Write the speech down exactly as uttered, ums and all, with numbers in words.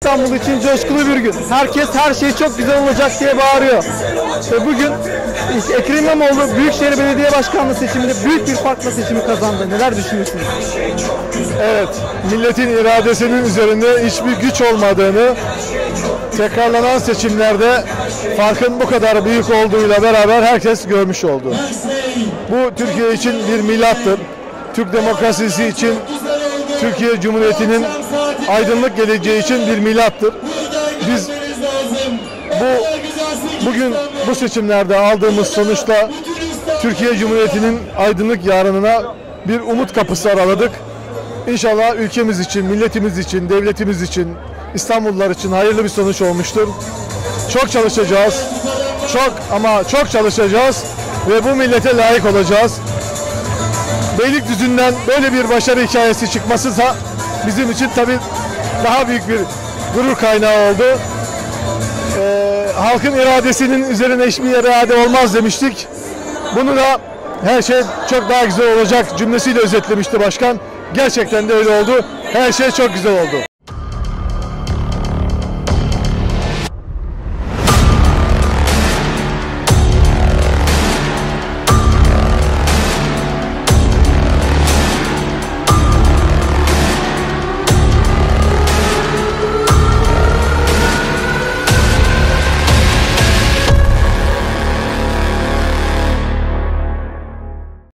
İstanbul için coşkulu bir gün. Herkes her şey çok güzel olacak diye bağırıyor. Ve bugün Ekrem İmamoğlu Büyükşehir Belediye Başkanlığı seçiminde büyük bir farkla seçimi kazandı. Neler düşünüyorsunuz? Evet, milletin iradesinin üzerinde hiçbir güç olmadığını, tekrarlanan seçimlerde farkın bu kadar büyük olduğuyla beraber herkes görmüş oldu. Bu Türkiye için bir milattır. Türk demokrasisi için, Türkiye Cumhuriyeti'nin aydınlık geleceği için bir milattır. Biz bu bugün bu seçimlerde aldığımız sonuçta Türkiye Cumhuriyeti'nin aydınlık yarınına bir umut kapısı araladık. İnşallah ülkemiz için, milletimiz için, devletimiz için, İstanbullular için hayırlı bir sonuç olmuştur. Çok çalışacağız. Çok ama çok çalışacağız ve bu millete layık olacağız. Beylikdüzü'nden böyle bir başarı hikayesi çıkması da bizim için tabii daha büyük bir gurur kaynağı oldu. Ee, halkın iradesinin üzerine hiçbir irade olmaz demiştik. Bunu da her şey çok daha güzel olacak cümlesiyle özetlemişti başkan. Gerçekten de öyle oldu. Her şey çok güzel oldu.